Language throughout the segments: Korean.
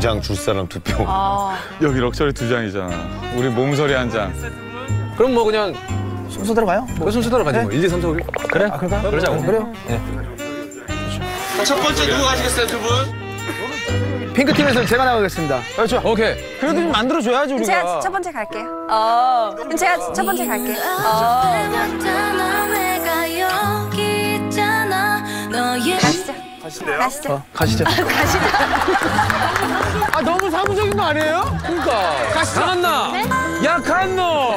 장 줄 사람 2표. 여기 럭셔리 2장이잖아. 우리 몸서리 1장. 그럼 뭐 그냥 순서대로 가요? 뭐 순서대로 가지 뭐. 1, 2, 3, 4, 5, 6. 그래? 그럴까요? 그러자고. 그래요? 네. 첫 번째 누구 가시겠어요, 2분? 핑크팀에서는 제가 나가겠습니다. 그렇죠. 오케이. 그래도 좀 만들어줘야지, 우리가. 제가 첫 번째 갈게요. 그럼 제가 첫 번째 갈게요. 가시죠. 가시죠. 가시죠. 가시죠. 아, 너무 사무적인 거 아니에요? 그러니까. 강한나. 네? 약한 너.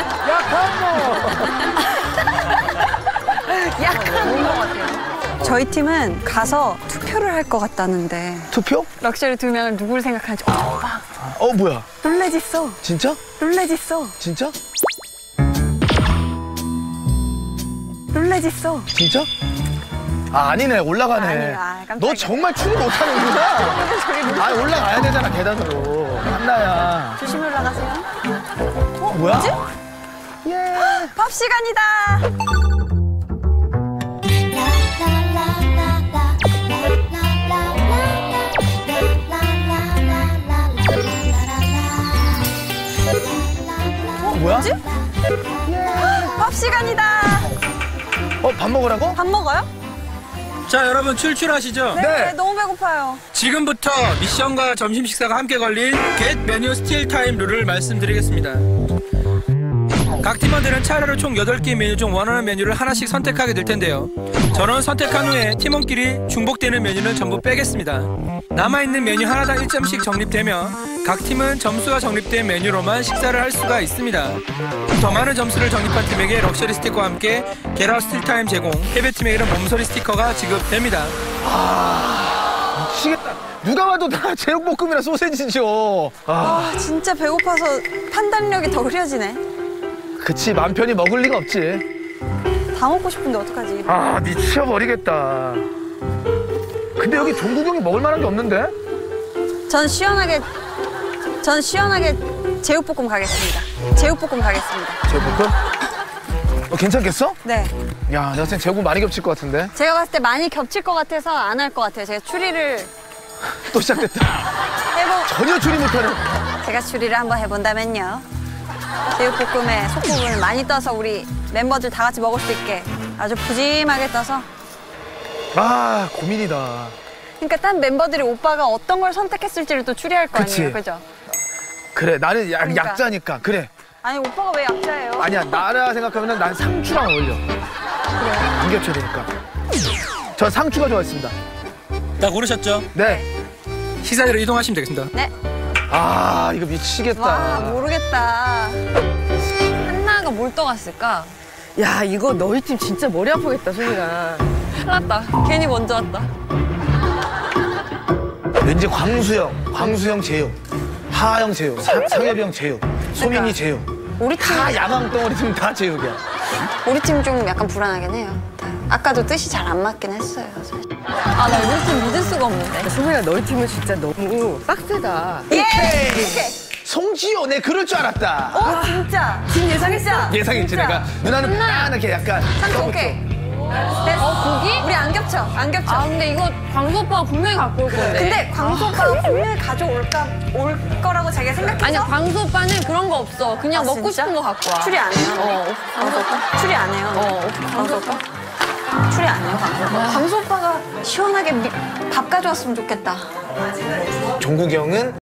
약간 것 같아요. 저희 팀은 가서 투표를 할 것 같다는데 투표? 럭셔리 2명을 누구를 생각하는지 오빠 뭐야? 놀래지써. 진짜? 놀래지써. 진짜? 놀래지써. 진짜? 아니네, 올라가네. 아니요, 깜짝이야. 너 정말 추리 못하는구나. 올라가야 되잖아, 계단으로. 한나야. 조심히 올라가세요. 뭐야? 뭐지? 예. 밥 시간이다. 뭐야? 뭐지? 밥 시간이다. 밥 먹으라고? 밥 먹어요? 자, 여러분 출출하시죠? 네. 너무 배고파요. 지금부터 미션과 점심 식사가 함께 걸릴 겟 메뉴 스틸 타임 룰을 말씀드리겠습니다. 각 팀원들은 차례로 총 8개 메뉴 중 원하는 메뉴를 하나씩 선택하게 될 텐데요. 저는 선택한 후에 팀원끼리 중복되는 메뉴는 전부 빼겠습니다. 남아있는 메뉴 하나당 1점씩 적립되며 각 팀은 점수가 적립된 메뉴로만 식사를 할 수가 있습니다. 더 많은 점수를 적립한 팀에게 럭셔리 스티커와 함께 게라 스틸 타임 제공, 패배팀에게는 몸서리 스티커가 지급됩니다. 미치겠다. 누가 봐도 다 제육볶음이랑 소세지죠. 진짜 배고파서 판단력이 더 흐려지네. 그치, 맘 편히 먹을 리가 없지. 다 먹고 싶은데 어떡하지? 미쳐버리겠다. 근데 여기 종국이 형이 먹을 만한 게 없는데? 전 시원하게 제육볶음 가겠습니다. 제육볶음 가겠습니다. 제육볶음? 괜찮겠어? 네. 야, 내가 생각 제육볶음 많이 겹칠 것 같은데? 제가 봤을 때 많이 겹칠 것 같아서 안 할 것 같아요. 제가 추리를 또 시작됐다. 전혀 추리 못하네. 제가 추리를 한번 해본다면요. 제육볶음에 속부분을 많이 떠서 우리 멤버들 다 같이 먹을 수 있게 아주 푸짐하게 떠서. 고민이다. 그러니까 딴 멤버들이 오빠가 어떤 걸 선택했을지를 또 추리할 거 그치. 아니에요. 그죠? 그래, 나는 그러니까. 약자니까. 그래. 아니 오빠가 왜 약자예요? 아니야, 나라 생각하면 난 상추랑 어울려. 그래. 안 겹쳐야 되니까. 전 상추가 좋아했습니다. 딱 고르셨죠? 네. 식사대로 이동하시면 되겠습니다. 네. 이거 미치겠다. 와 모르겠다. 한나가 뭘 떠갔을까? 야, 이거 너희 팀 진짜 머리 아프겠다, 소민아. 큰일 났다. 괜히 먼저 왔다. 왠지 광수형 제육, 하하형 제육, 상엽이 형 제육, 소민이 제육. 우리 팀 다 야망 덩어리 팀 다 제육이야. 우리 팀 좀 약간 불안하긴 해요. 아까도 뜻이 잘 안 맞긴 했어요. 사실. 나 우리 팀 믿을 수가 없는데. 소민아, 너희 팀은 진짜 너무 빡세다. 오케이. 송지효, 내 그럴 줄 알았다. 진짜. 지금 예상했어. 예상했지, 진짜. 내가. 누나는 이렇게 약간. 상추 오케이. 됐어. 고기? 우리 안 겹쳐. 안 겹쳐. 근데 이거 광수 오빠가 분명히 갖고 올 건데. 근데 광수 오빠가 분명히 올 거라고 자기가 생각해서? 아니, 광수 오빠는 그런 거 없어. 그냥 먹고 진짜? 싶은 거 갖고 와. 추리 안 해요? 광수 오빠? 추리 안 해요? 광수 오빠? 추리 안 해요, 광수 오빠? 광수 오빠가 시원하게 밥 가져왔으면 좋겠다. 종국이 형은